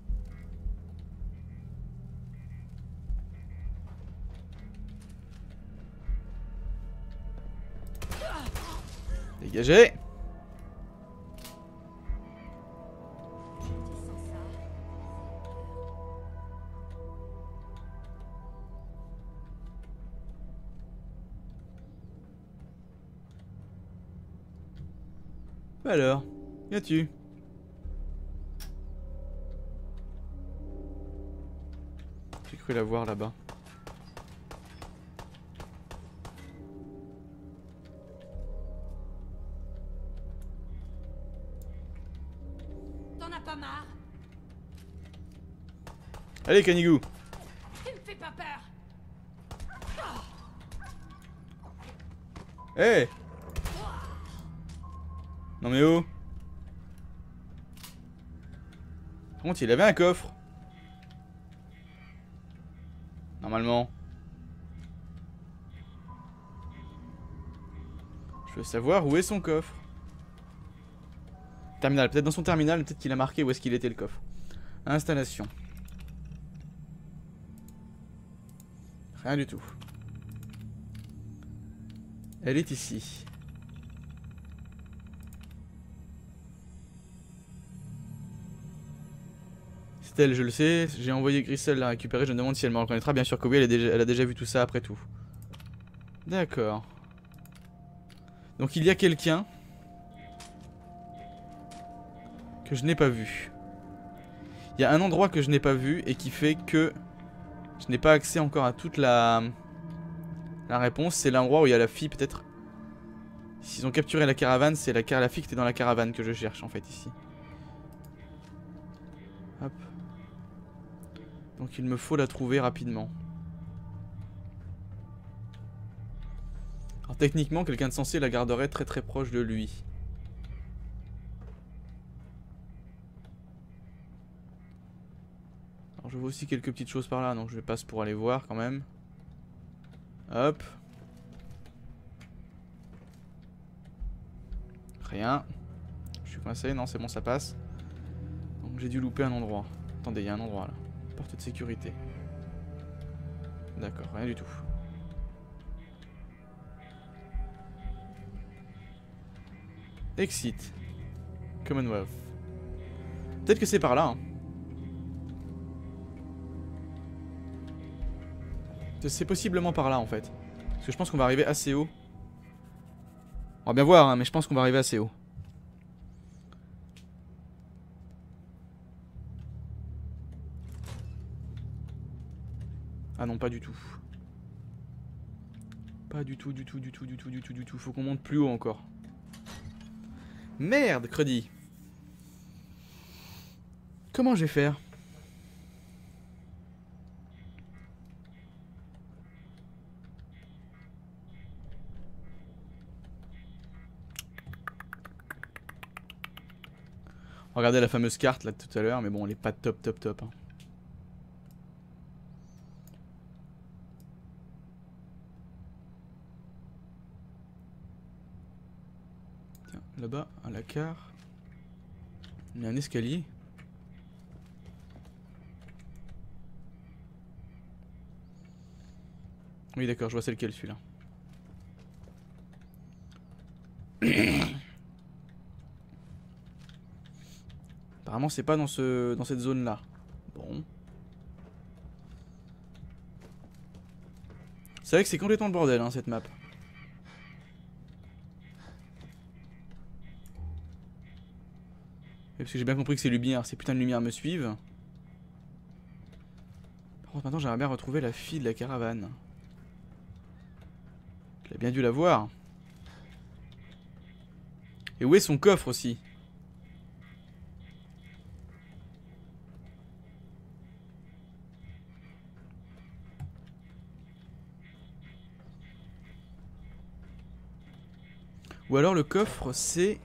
Dégagez. Sans ça. Alors, qu'as-tu? J'ai cru la voir là-bas. T'en as pas marre? Allez, Kanigou. Tu me fais pas peur. Hé hey. Non mais oh. Par contre, il avait un coffre. Normalement. Je veux savoir où est son coffre. Terminal, peut-être dans son terminal, peut-être qu'il a marqué où est-ce qu'il était le coffre. Installation. Rien du tout. Elle est ici. Stella, je le sais, j'ai envoyé Grisel la récupérer, je me demande si elle me reconnaîtra. Bien sûr que oui, elle, est déjà, elle a déjà vu tout ça après tout. D'accord. Donc il y a quelqu'un que je n'ai pas vu. Il y a un endroit que je n'ai pas vu et qui fait que je n'ai pas accès encore à toute la, la réponse. C'est l'endroit où il y a la fille peut-être. S'ils ont capturé la caravane, c'est la, la fille qui était dans la caravane que je cherche en fait ici. Hop. Donc il me faut la trouver rapidement. Alors techniquement, quelqu'un de censé la garderait très très proche de lui. Alors je vois aussi quelques petites choses par là, donc je passe pour aller voir quand même. Hop. Rien. Je suis coincé, non c'est bon ça passe. Donc j'ai dû louper un endroit. Attendez, il y a un endroit là. Porte de sécurité. D'accord, rien du tout. Exit. Commonwealth. Peut-être que c'est par là. Hein. C'est possiblement par là en fait. Parce que je pense qu'on va arriver assez haut. On va bien voir, hein, mais je pense qu'on va arriver assez haut. Ah non, pas du tout. Pas du tout, du tout, du tout, du tout, du tout, du tout. Faut qu'on monte plus haut encore. Merde, Cruddy. Comment je vais faire? Regardez la fameuse carte là de tout à l'heure, mais bon, elle est pas top, top, top. Hein. Tiens, là-bas, à la carte, il y a un escalier. Oui, d'accord, je vois c'est lequel celui-là. Apparemment, c'est pas dans ce dans cette zone-là. Bon. C'est vrai que c'est complètement le bordel, hein, cette map. Et parce que j'ai bien compris que ces lumières, ces putains de lumières me suivent. Par contre, maintenant, j'aimerais bien retrouver la fille de la caravane. J'ai bien dû la voir. Et où est son coffre aussi? Ou alors le coffre c'est...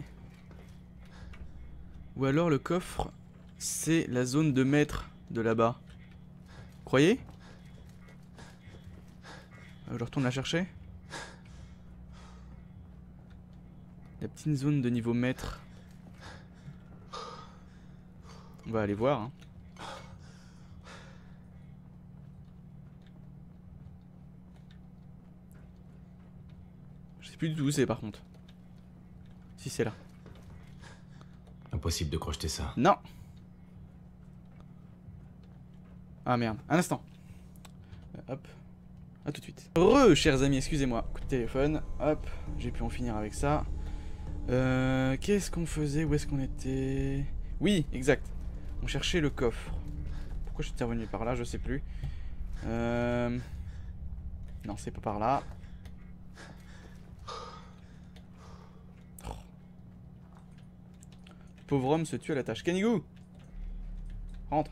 Ou alors le coffre c'est la zone de maître de là-bas. Croyez? Je retourne la chercher. La petite zone de niveau maître. On va aller voir. Hein. Je sais plus du tout où c'est par contre. Si c'est là. Impossible de crocheter ça. Non. Ah merde. Un instant. Euh, hop. A tout de suite. Re, chers amis, excusez-moi. Coup de téléphone. Hop. J'ai pu en finir avec ça. Euh, Qu'est-ce qu'on faisait? Où est-ce qu'on était? Oui, exact. On cherchait le coffre. Pourquoi j'étais revenu par là? Je sais plus. Euh... Non, c'est pas par là. Oh. Le pauvre homme se tue à la tâche. Kenigou! Rentre.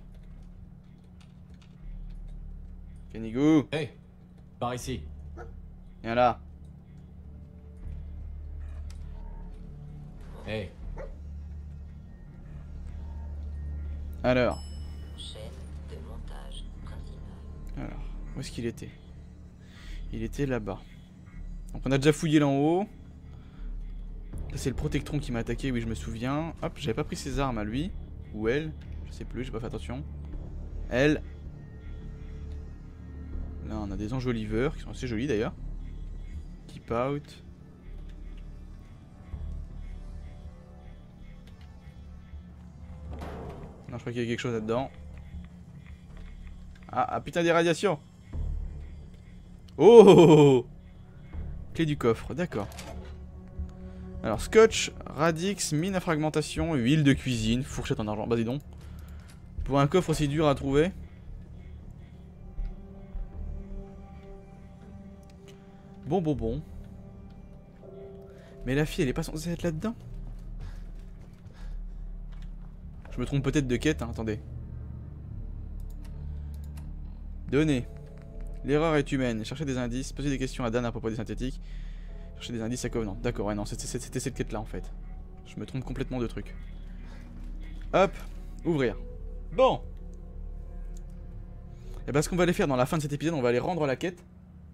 Kenigou! Hey, par ici. Viens là. Hey. Alors. Chaîne de montage principale. Alors, où est-ce qu'il était? Il était là-bas. Donc on a déjà fouillé là en haut. Là c'est le Protectron qui m'a attaqué, oui je me souviens. Hop, j'avais pas pris ses armes à lui. Ou elle, je sais plus, j'ai pas fait attention. Elle. Là on a des enjoliveurs qui sont assez jolis d'ailleurs. Keep out. Non, je crois qu'il y a quelque chose là-dedans. Ah, ah, putain, des radiations. Oh, clé du coffre, d'accord. Alors, scotch, radix, mine à fragmentation, huile de cuisine, fourchette en argent. Bah, dis donc. Pour un coffre aussi dur à trouver. Bon, bon, bon. Mais la fille, elle est pas censée être là-dedans? Je me trompe peut-être de quête, hein, attendez. Données. L'erreur est humaine. Chercher des indices. Poser des questions à Dan à propos des synthétiques. Chercher des indices à Covenant. D'accord, ouais, non, c'était cette quête-là en fait. Je me trompe complètement de truc. Hop, ouvrir. Bon. Et ben, ce qu'on va aller faire dans la fin de cet épisode, on va aller rendre la quête.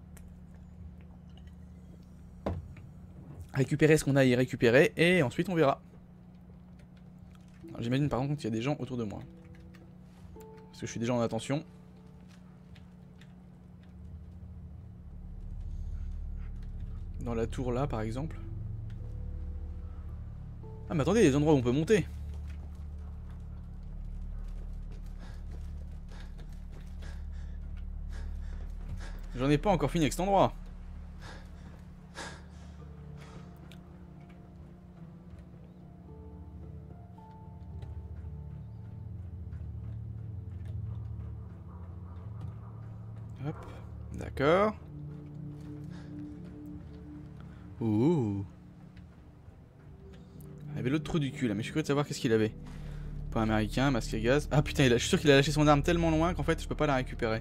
Récupérer ce qu'on a à y récupérer. Et ensuite, on verra. J'imagine par contre qu'il y a des gens autour de moi. Parce que je suis déjà en attention. Dans la tour là par exemple. Ah mais attendez, il y a des endroits où on peut monter. J'en ai pas encore fini avec cet endroit. Hop, d'accord. Oh. Il avait l'autre trou du cul là, mais je suis curieux de savoir qu'est-ce qu'il avait. Pas américain, masque à gaz. Ah putain, il a... je suis sûr qu'il a lâché son arme tellement loin qu'en fait je peux pas la récupérer.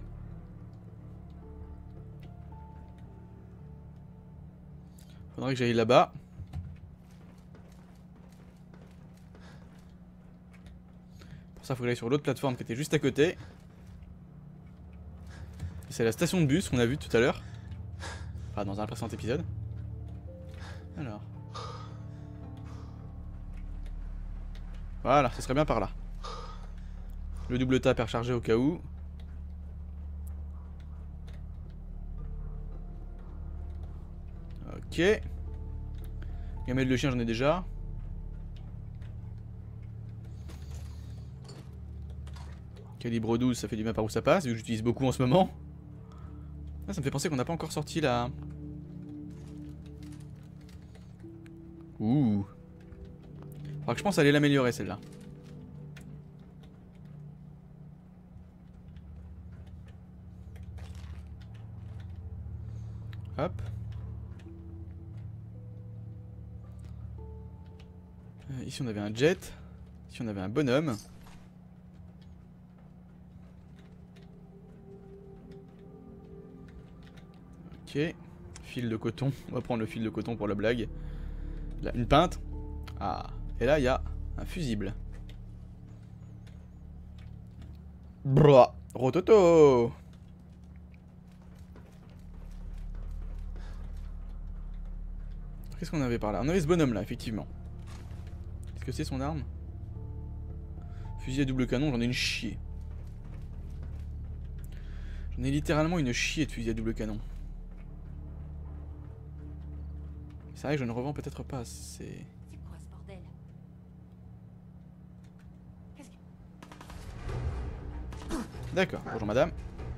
Faudrait que j'aille là-bas. Pour ça, il faut que j'aille sur l'autre plateforme qui était juste à côté. C'est la station de bus qu'on a vue tout à l'heure. Enfin, dans un précédent épisode. Alors. Voilà, ce serait bien par là. Le double tap est rechargé au cas où. Ok. Gamelle de chien, j'en ai déjà. Calibre douze, ça fait du bien par où ça passe, vu que j'utilise beaucoup en ce moment. Ah, ça me fait penser qu'on n'a pas encore sorti la... Ouh. Faudra que je pense aller l'améliorer celle-là. Hop. Euh, ici on avait un jet. Ici on avait un bonhomme. Ok. Fil de coton. On va prendre le fil de coton pour la blague. Là, une pinte. Ah. Et là, il y a un fusible. Bra. Rototo. Qu'est-ce qu'on avait par là? On avait ce bonhomme là, effectivement. Qu'est-ce que c'est son arme? Fusil à double canon, j'en ai une chier. J'en ai littéralement une chier de fusil à double canon. C'est vrai que je ne revends peut-être pas assez. C'est quoi ce bordel? Qu'est-ce que... D'accord, bonjour madame.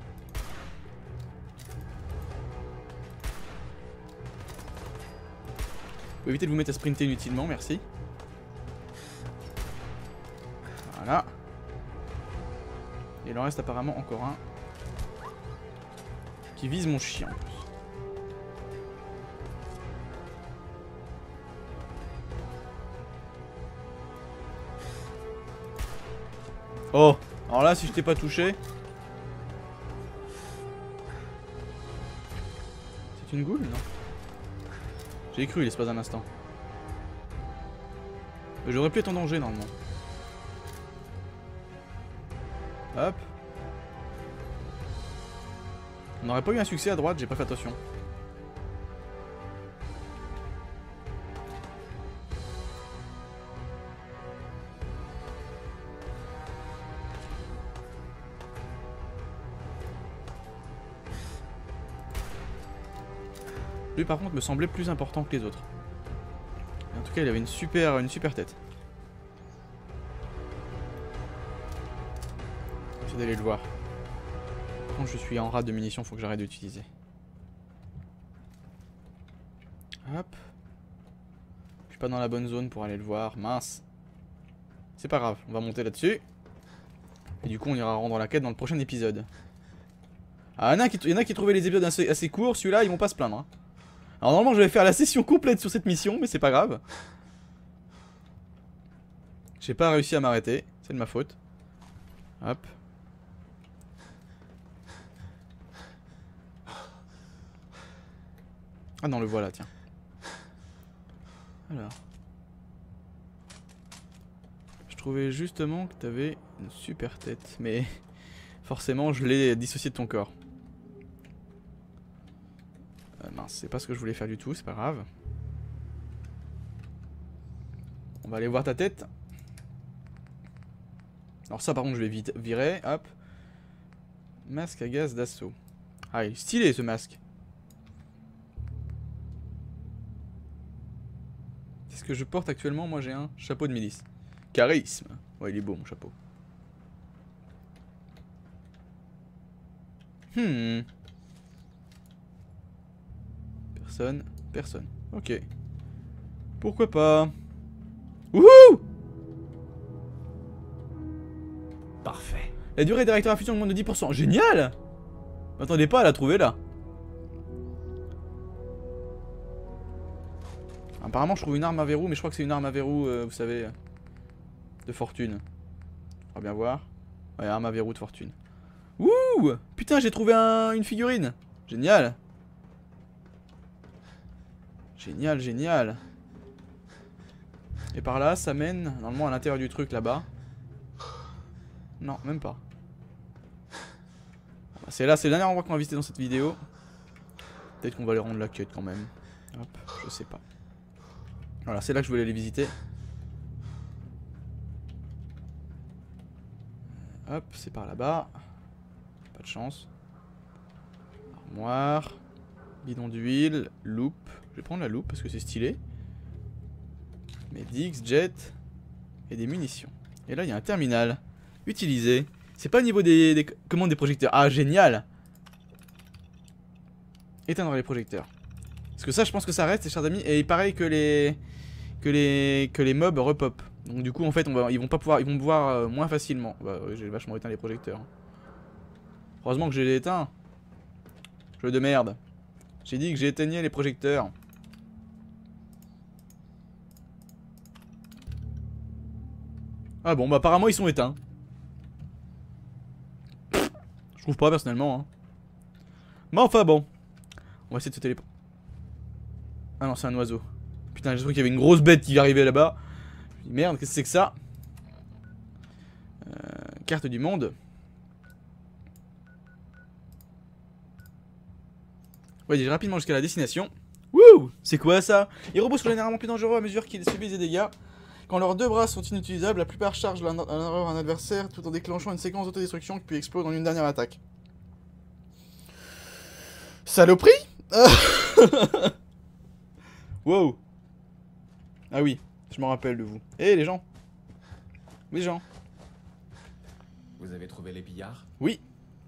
Vous pouvez éviter de vous mettre à sprinter inutilement, merci. Voilà. Et il en reste apparemment encore un qui vise mon chien en plus. Oh, alors là si je t'ai pas touché. C'est une goule, non? J'ai cru l'espace d'un instant. J'aurais pu être en danger normalement. Hop. On n'aurait pas eu un succès à droite, j'ai pas fait attention. Lui par contre me semblait plus important que les autres. En tout cas il avait une super, une super tête. J'essaie d'aller le voir. Par contre je suis en rate de munitions, faut que j'arrête d'utiliser. Hop. Je suis pas dans la bonne zone pour aller le voir, mince. C'est pas grave, on va monter là-dessus. Et du coup on ira rendre la quête dans le prochain épisode. Ah, il y en a qui, il y en a qui trouvaient les épisodes assez, assez courts, celui-là ils vont pas se plaindre. Hein. Alors normalement je vais faire la session complète sur cette mission, mais c'est pas grave. J'ai pas réussi à m'arrêter, c'est de ma faute. Hop. Ah non, le voilà, tiens. Alors. Je trouvais justement que t'avais une super tête, mais forcément je l'ai dissocié de ton corps. Euh, mince, c'est pas ce que je voulais faire du tout, c'est pas grave. On va aller voir ta tête. Alors ça par contre je vais vite virer, hop. Masque à gaz d'assaut. Ah il est stylé ce masque. Qu'est-ce que je porte actuellement? Moi j'ai un chapeau de milice. Charisme. Ouais il est beau mon chapeau. Hmm. Personne, personne. Ok. Pourquoi pas? Wouhou! Parfait. La durée des réacteurs à fusion augmente de dix pour cent. Génial! M'attendez pas à la trouver là. Apparemment je trouve une arme à verrou, mais je crois que c'est une arme à verrou, euh, vous savez, de fortune. On va bien voir. Ouais, arme à verrou de fortune. Wouh! Putain, j'ai trouvé un, une figurine. Génial. Génial, génial. Et par là, ça mène normalement à l'intérieur du truc là-bas. Non, même pas. C'est là, c'est le dernier endroit qu'on va visiter dans cette vidéo. Peut-être qu'on va les rendre la quête quand même. Hop, je sais pas. Voilà, c'est là que je voulais les visiter. Hop, c'est par là-bas. Pas de chance. Armoire. Bidon d'huile. Loupe. Je vais prendre la loupe parce que c'est stylé. Medix, jet. Et des munitions. Et là, il y a un terminal. Utilisé. C'est pas au niveau des, des commandes des projecteurs. Ah, génial! Éteindre les projecteurs. Parce que ça, je pense que ça reste, chers amis. Et pareil que les que les que les mobs repop. Donc du coup, en fait, on va, ils vont pas pouvoir, ils vont pouvoir euh, moins facilement. Bah, ouais, j'ai vachement éteint les projecteurs. Heureusement que je l'ai éteint. Jeu de merde. J'ai dit que j'ai éteigné les projecteurs. Ah bon, bah apparemment ils sont éteints. Je trouve pas personnellement. Hein. Mais enfin bon. On va essayer de se téléporter. Ah non, c'est un oiseau. Putain, j'ai trouvé qu'il y avait une grosse bête qui arrivait là-bas. Je me dis merde, qu'est-ce que c'est que ça? euh, Carte du monde. Ouais, dirige rapidement jusqu'à la destination. Wouh! C'est quoi ça? Les robots sont généralement plus dangereux à mesure qu'ils subissent des dégâts. Quand leurs deux bras sont inutilisables, la plupart chargent à l'erreur un adversaire tout en déclenchant une séquence d'autodestruction qui peut exploser en une dernière attaque. Saloperie? Wow. Ah oui, je me rappelle de vous. Eh les gens. Les gens. Vous avez trouvé les pillards? Oui.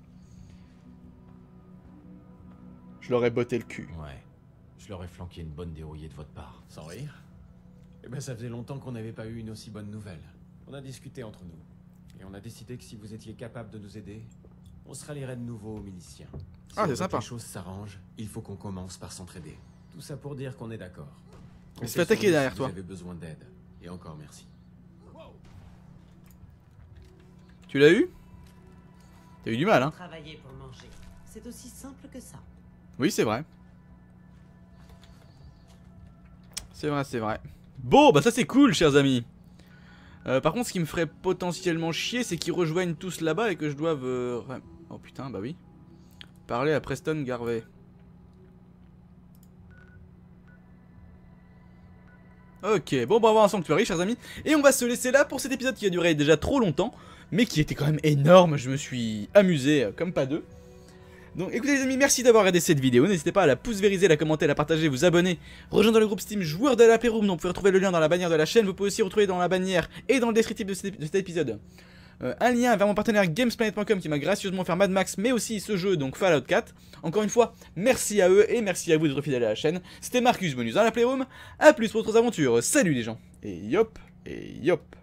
Je leur ai botté le cul. Ouais. Je leur ai flanqué une bonne dérouillée de votre part. Sans rire? Eh ben ça faisait longtemps qu'on n'avait pas eu une aussi bonne nouvelle. On a discuté entre nous. Et on a décidé que si vous étiez capable de nous aider, on se rallierait de nouveau aux miliciens. Si Ah, on c'est veut sympa. que les choses s'arrangent, il faut qu'on commence par s'entraider. Tout ça pour dire qu'on est d'accord. On se fait attaquer derrière toi. Vous avez besoin d'aide. Et encore merci. Tu l'as eu? T'as eu du mal, hein? Travailler pour manger. C'est aussi simple que ça. Oui, c'est vrai. C'est vrai, c'est vrai. Bon, bah ça c'est cool, chers amis. Euh, par contre, ce qui me ferait potentiellement chier, c'est qu'ils rejoignent tous là-bas et que je doive... Euh... Oh putain, bah oui. Parler à Preston Garvey. Ok, bon, bah on va voir un sanctuaire, chers amis. Et on va se laisser là pour cet épisode qui a duré déjà trop longtemps, mais qui était quand même énorme. Je me suis amusé euh, comme pas deux. Donc écoutez les amis, merci d'avoir regardé cette vidéo, n'hésitez pas à la pouce vériser, la commenter, la partager, vous abonner, rejoindre le groupe Steam joueur de la Playroom, donc vous pouvez retrouver le lien dans la bannière de la chaîne, vous pouvez aussi retrouver dans la bannière et dans le descriptif de cet, de cet épisode euh, un lien vers mon partenaire gamesplanet point com qui m'a gracieusement fait Mad Max, mais aussi ce jeu, donc Fallout quatre. Encore une fois, merci à eux et merci à vous d'être fidèles à la chaîne, c'était Marcus Bonus dans la Playroom, à plus pour d'autres aventures, salut les gens, et yop, et yop.